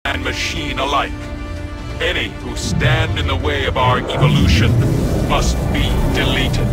and machine alike. Any who stand in the way of our evolution must be deleted.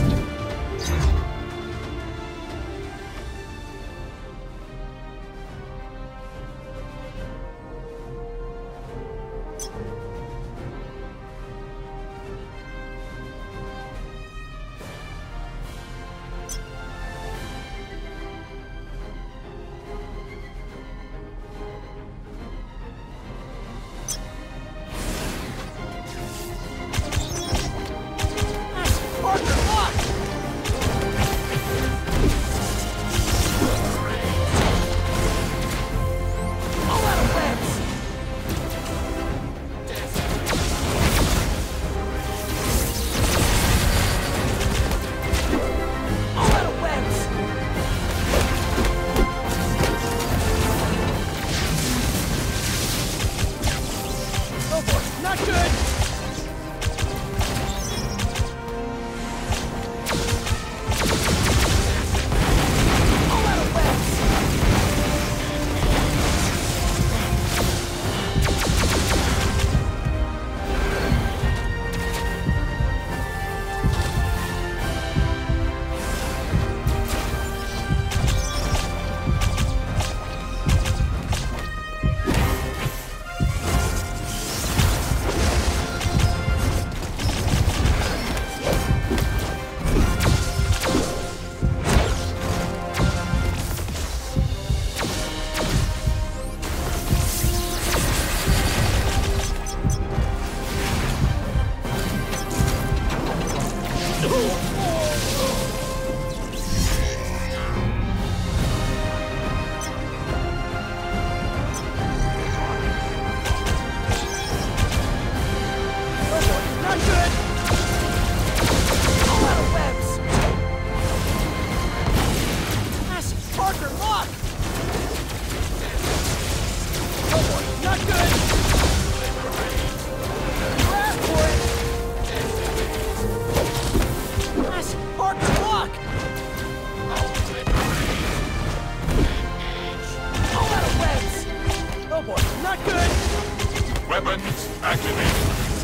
Weapons activated.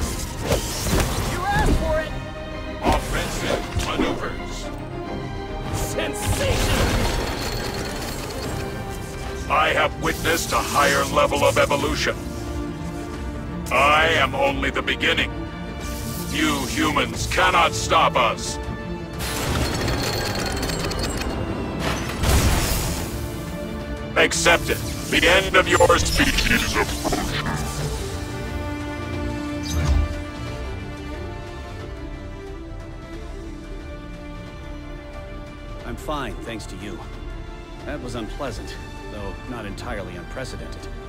You asked for it! Offensive maneuvers. Sensational! I have witnessed a higher level of evolution. I am only the beginning. You humans cannot stop us. Accept it. The end of your species approaches. I'm fine, thanks to you. That was unpleasant, though not entirely unprecedented.